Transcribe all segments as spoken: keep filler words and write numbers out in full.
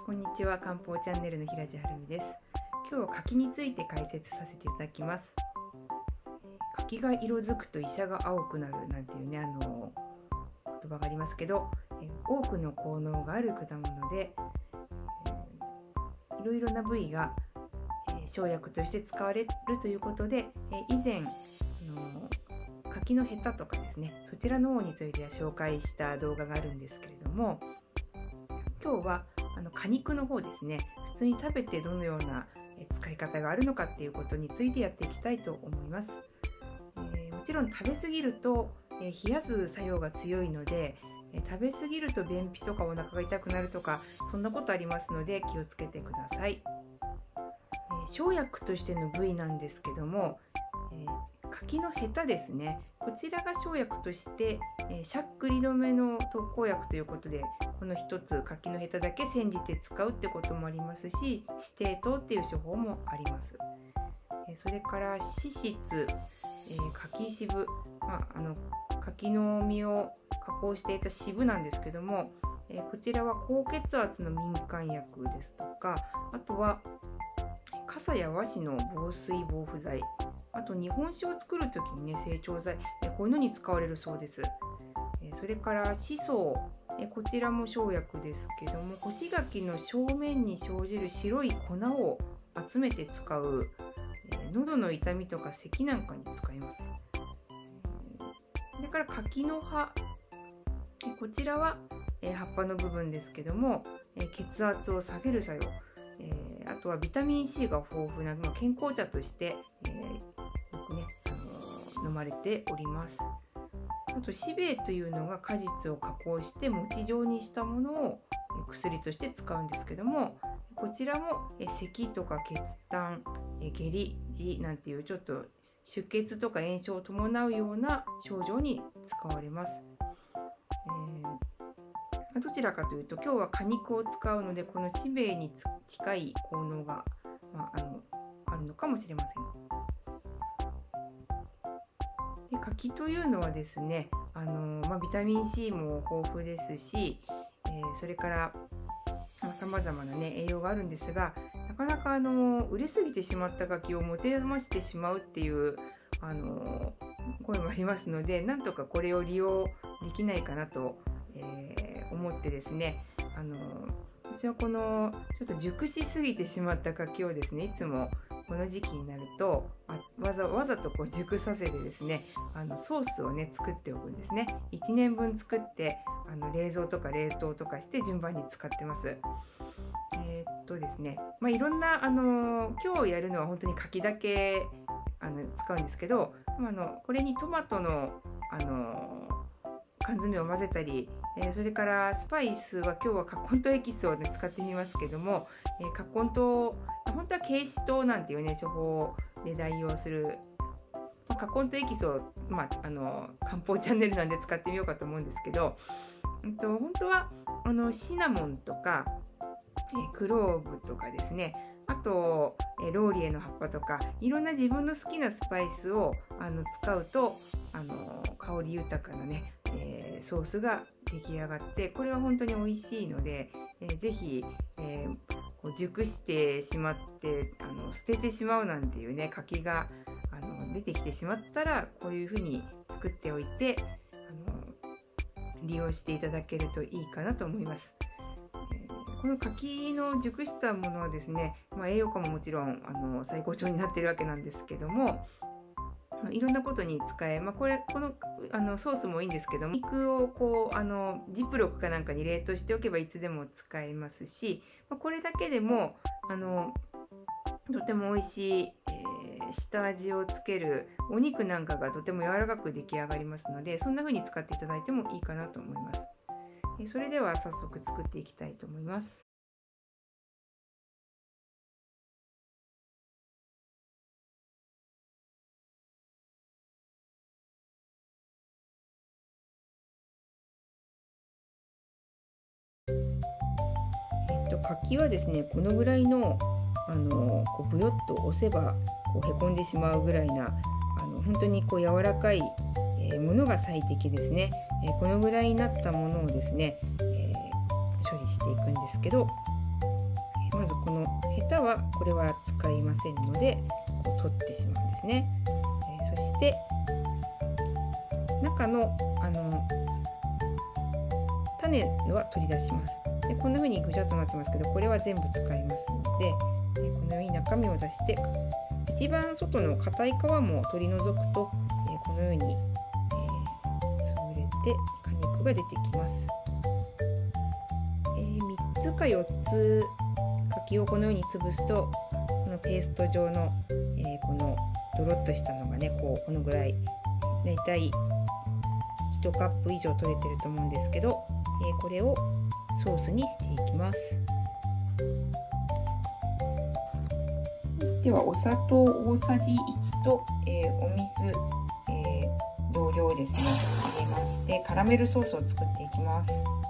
こんにちは、漢方チャンネルの平地はるみです。今日は柿について解説させていただきます。柿が色づくと医者が青くなるなんていうね、あの言葉がありますけど、多くの効能がある果物で、いろいろな部位が生薬として使われるということで、以前あの柿のヘタとかですね、そちらの方については紹介した動画があるんですけれども、今日はあの果肉の方ですね、普通に食べてどのような使い方があるのかっていうことについてやっていきたいと思います。えー、もちろん食べ過ぎると、えー、冷やす作用が強いので、えー、食べ過ぎると便秘とかお腹が痛くなるとか、そんなことありますので気をつけてください。えー、生薬としての部位なんですけども、えー柿のヘタですね、こちらが生薬として、えー、しゃっくり止めの特効薬ということで、この一つ柿のヘタだけ煎じて使うってこともありますし、指定糖っていう処方もあります。えー、それから脂質、えー、柿渋、まあ、あの柿の実を加工していた渋なんですけども、えー、こちらは高血圧の民間薬ですとか、あとは傘や和紙の防水防腐剤、あと日本酒を作る時にね、整腸剤、こういうのに使われるそうです。それから紫蘇、こちらも生薬ですけども、干し柿の表面に生じる白い粉を集めて使う、喉の痛みとか咳なんかに使います。それから柿の葉、こちらは葉っぱの部分ですけども、血圧を下げる作用、あとはビタミン C が豊富な、まあ、健康茶として、えー、よくね、あのー、飲まれております。あとシベというのが果実を加工して餅状にしたものを薬として使うんですけども、こちらも咳とか血痰、下痢、痔なんていうちょっと出血とか炎症を伴うような症状に使われます。えーどちらかというと、今日は果肉を使うので、このシベに近い効能が、まあ、あのあるのかもしれません。で、柿というのはですね、あの、まあ、ビタミン C も豊富ですし、えー、それからさまざ、まな、ね、栄養があるんですが、なかなかあの売れすぎてしまった柿を持て余してしまうっていうあの声もありますので、なんとかこれを利用できないかなと、えー思ってですね、あの私はこのちょっと熟しすぎてしまった柿をですね、いつもこの時期になるとわざわざとこう熟させてですね、あのソースをね作っておくんですね。いちねんぶん作ってあの冷蔵とか冷凍とかして順番に使ってます。えー、っとですね、まあ、いろんなあの今日やるのは本当に柿だけあの使うんですけど、あのこれにトマトのあの缶詰を混ぜたり、えー、それからスパイスは今日は葛根湯エキスを、ね、使ってみますけども、えー、葛根湯、本当は桂枝糖なんていうね処方で代用する、まあ、葛根湯エキスを、まあ、あの漢方チャンネルなんで使ってみようかと思うんですけど、えっと、本当はあのシナモンとか、えー、クローブとかですね、あと、えー、ローリエの葉っぱとか、いろんな自分の好きなスパイスをあの使うとあの香り豊かなね、えー、ソースが出来上がって、これは本当に美味しいので、えー、ぜひ、えー、こう熟してしまってあの捨ててしまうなんていうね柿があの出てきてしまったら、こういうふうに作っておいてあの利用していただけるといいかなと思います。えー、この柿の熟したものはですね、まあ、栄養価ももちろんあの最高潮になってるわけなんですけども、いろんなことに使え、まあ、これこのあのソースもいいんですけども、肉をこうあのジップロックかなんかに冷凍しておけばいつでも使えますし、まあ、これだけでもあのとても美味しい、えー、下味をつけるお肉なんかがとても柔らかく出来上がりますので、そんな風に使っていただいてもいいかなと思います。えー、それでは早速作っていきたいと思います。柿はですね、このぐらいのあのこうブヨッと押せばこうへこんでしまうぐらいな、あの本当にこう柔らかい、えー、ものが最適ですね。えー、このぐらいになったものをですね、えー、処理していくんですけど、 このヘタはこれは使いませんのでこう取ってしまうんですね。えー、そして中のあの種は取り出します。でこんな風にぐちゃっとなってますけど、これは全部使いますので、えー、このように中身を出して一番外の硬い皮も取り除くと、えー、このように、えー、潰れて果肉が出てきます。えー、みっつかよっつ柿をこのように潰すと、このペースト状の、えー、このドロッとしたのがね、こうこのぐらいだいたいいちカップ以上取れてると思うんですけど、えー、これをソースにしていきます。ではお砂糖大さじいちと、えー、お水、えー、同量ですね入れまして、カラメルソースを作っていきます。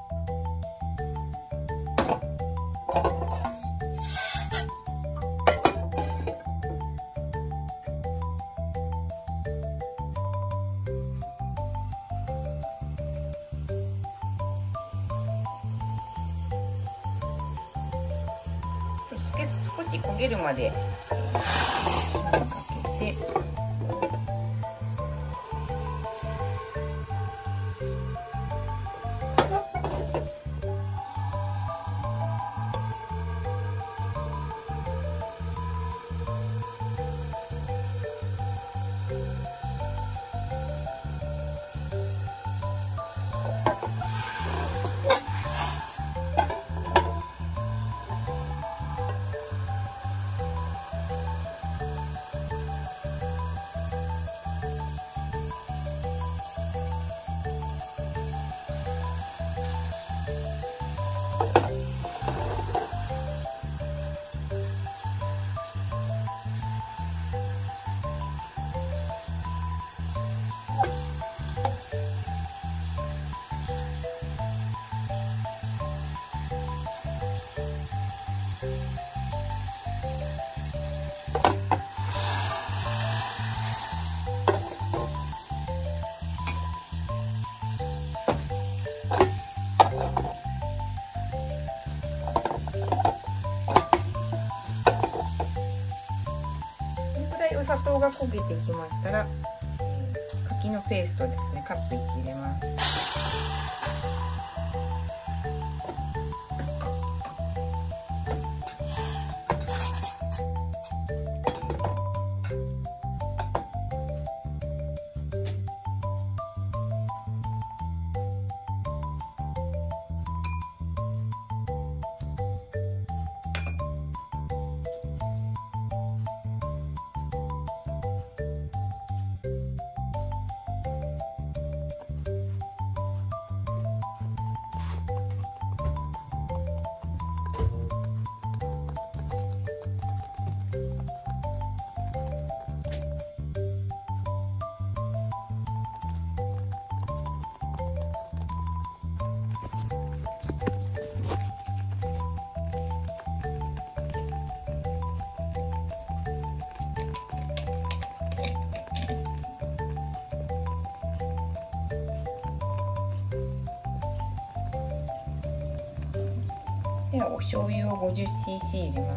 少し焦げるまでかけて、お砂糖が焦げてきましたら、えー、柿のペーストですね、カップいち入れます。ではお醤油を ごじゅっシーシー 入れます。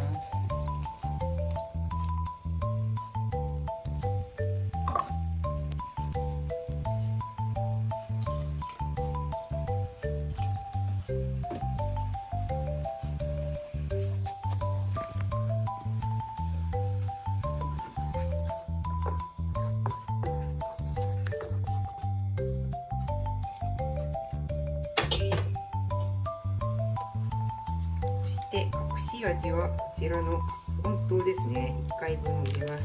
で隠し味はこちらの根糖ですね、いっかいぶん入れます。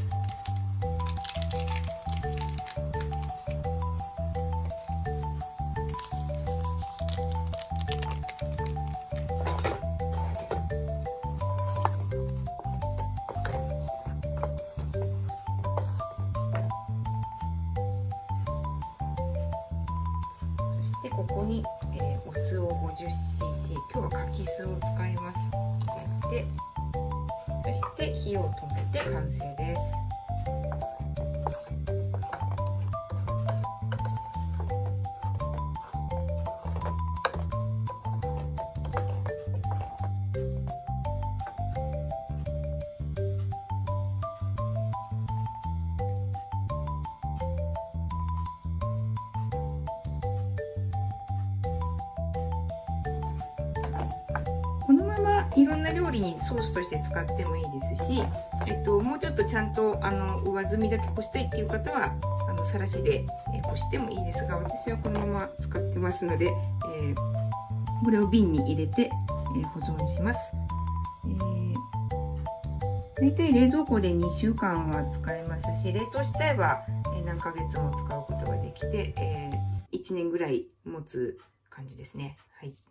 そしてここに、えー、お酢を ごじゅっシーシー、 今日は柿酢を使います。でそして火を止めて完成です。 いろんな料理にソースとして使ってもいいですし、えっと、もうちょっとちゃんとあの上澄みだけこしたいっていう方はあのさらしでこしてもいいですが、私はこのまま使ってますので、えー、これを瓶に入れて、えー、保存します。えー、大体冷蔵庫でにしゅうかんは使えますし、冷凍しちゃえば何ヶ月も使うことができて、えー、いちねんぐらい持つ感じですね。はい。